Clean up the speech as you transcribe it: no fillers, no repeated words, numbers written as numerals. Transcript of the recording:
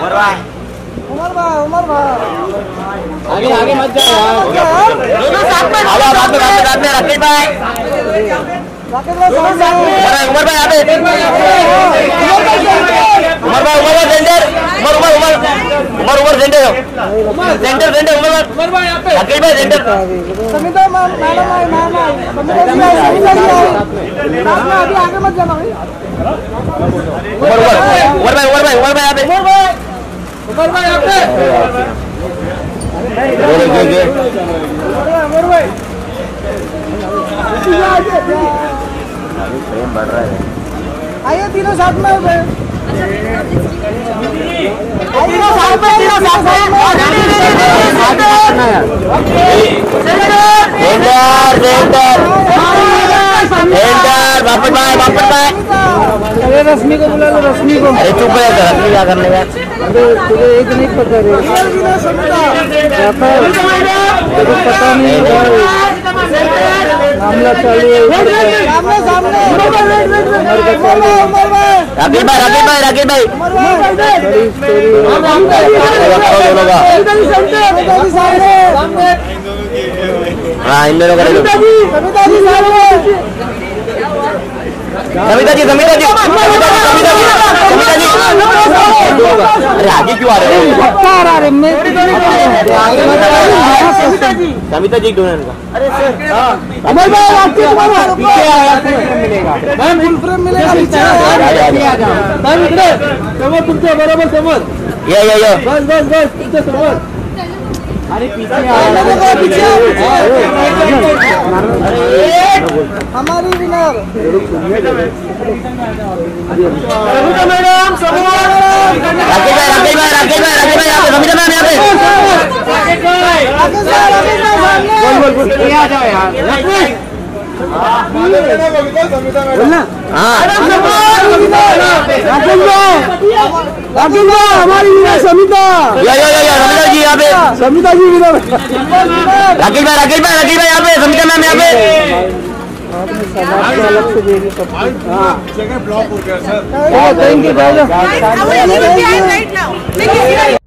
उमर भाई आगे आगे मत जाओ दोनों साथ में राकेश भाई उमर भाई यहाँ पे उमर सेंटर उमर सेंटर उमर भाई यहाँ पे राकेश भाई सेंटर समिता अभी आगे मत जाना भाई उमर भाई यहाँ पे उमर भाई यहाँ पे बढ़ रहा है। आइए तीनों साथ में वापस भाई अरे रश्मि को बुला लो रश्मि को अरे चुप है रश्मि क्या करने का तुझे एक नहीं पता पता नहीं मामला चालू है राकेश भाई हाँ इन दोनों का समिता जी अरे आगे क्यों आ रहे हैं समिता जी क्यों इनका अरे सर अमर भाई पीछे आया मिलेगा मैम फुल फ्रेम मिलेगा मैम इधर समझ तुमसे बराबर समझ ये बस तुमसे समझ अरे पीछे हमारी विनर मैडम राकेश भाई समिता मैम यहाँ पे आ जाओ यार बोलना हमारी विनर समिता समिता जी यहाँ पे समिता जी विनर राकेश भाई यहाँ पे समिता मैम यहाँ पे आपने समाज को अलग से देगी सब जगह ब्लॉक हो गया सर थैंक यू